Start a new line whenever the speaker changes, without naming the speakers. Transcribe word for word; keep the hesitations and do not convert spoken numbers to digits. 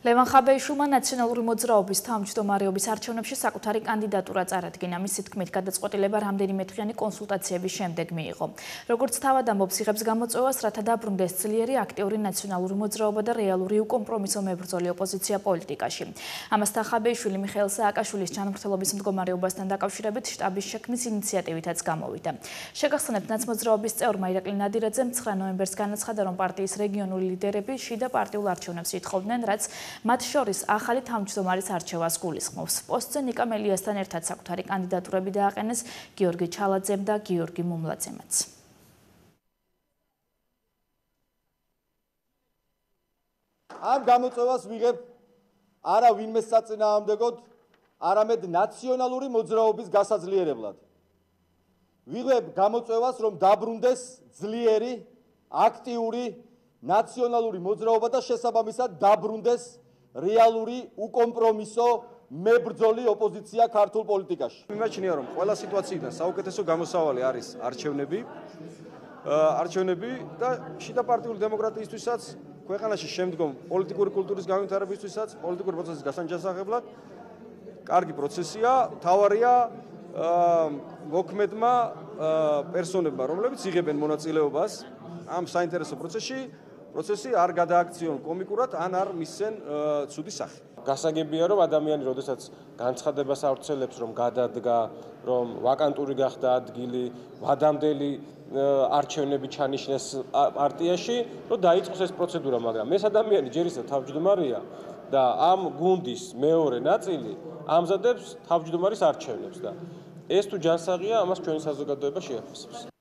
ლევან ხაბეიშვილმა ნაციონალური მოძრაობის თავმჯდომარეობის არჩევნებში საკუთარი კანდიდატურა წარადგინა. მისი თქმით, გადაწყვეტილება რამდენიმე დღიანი კონსულტაციების შემდეგ მიიღო. როგორც თავად ამბობს, იღებს გამოწვევას, რათა დაბრუნდეს ძლიერი აქტიური ნაციონალური მოძრაობა და რეალური უკომპრომისო მებრძოლი ოპოზიცია პოლიტიკაში. ამასთან ხაბეიშვილი მიხეილ სააკაშვილის ჯანმრთელობის მდგომარეობასთან დაკავშირებით შტაბის შექმნის ინიციატივითაც გამოვიდა. შეგახსენებთ, ნაცმოძრაობის წევრმა ირაკლი ნადირაძემ ცხრა ნოემბერს განაცხადა, რომ პარტიის რეგიონული ლიდერები შიდა პარტიულ არჩევნებს ითხოვდნენ, რაც მათ შორის ახალი თავმჯდომარის არჩევას გულისხმობს. პოსტზე ნიკა მელიასთან ერთად საკუთარი კანდიდატურები დააყენეს გიორგი ჩალაძემ და გიორგი მუმლაძემაც.
ამ გამოწვევას ვიღებ არა ვინმე საწინააღმდეგოდ, არამედ ნაციონალური მოძრაობის გასაძლიერებლად. ვიღებ გამოწვევას, რომ დაბრუნდეს ძლიერი, აქტიური ნაციონალური მოძრაობა და შესაბამისად დაბრუნდეს რეალური უკომპრომისო მებრძოლი ოპოზიცია ქართულ პოლიტიკაში.
მიმაჩნია, რომ ყველა სიტუაციიდან საუკეთესო გამოსავალი არის არჩევნები, არჩევნები და შიდა პარტიული დემოკრატიისთვისაც, ქვეყანაში შემდგომ პოლიტიკური კულტურის განვითარებისთვისაც, პოლიტიკური პროცესის გასანჯასახებლად კარგი პროცესია, მთავარია მოქმედმა პერსონებმა, რომლებიც იღებენ მონაწილეობას ამ საინტერესო პროცესში, პროცესი არ გადააქციონ კომიკურად, ან არ მისცენ ცუდი სახე.
გასაგებია, რომ ადამიანი, როდესაც განცხადებას ავრცელებს, რომ გადადგა, რომ ვაკანტური გახდა ადგილი, ვადამდელი არჩევნები ჩანიშნეს პარტიაში, რომ დაიწყოს ეს პროცედურა, მაგრამ ეს ადამიანი ჯერ ისევ თავმჯდომარეა და ამ გუნდის მეორე ნაწილი ამზადებს თავმჯდომარის არჩევნებს და ეს თუ ჯანსაღია, ამას ჩვენი საზოგადოება შეაფასებს.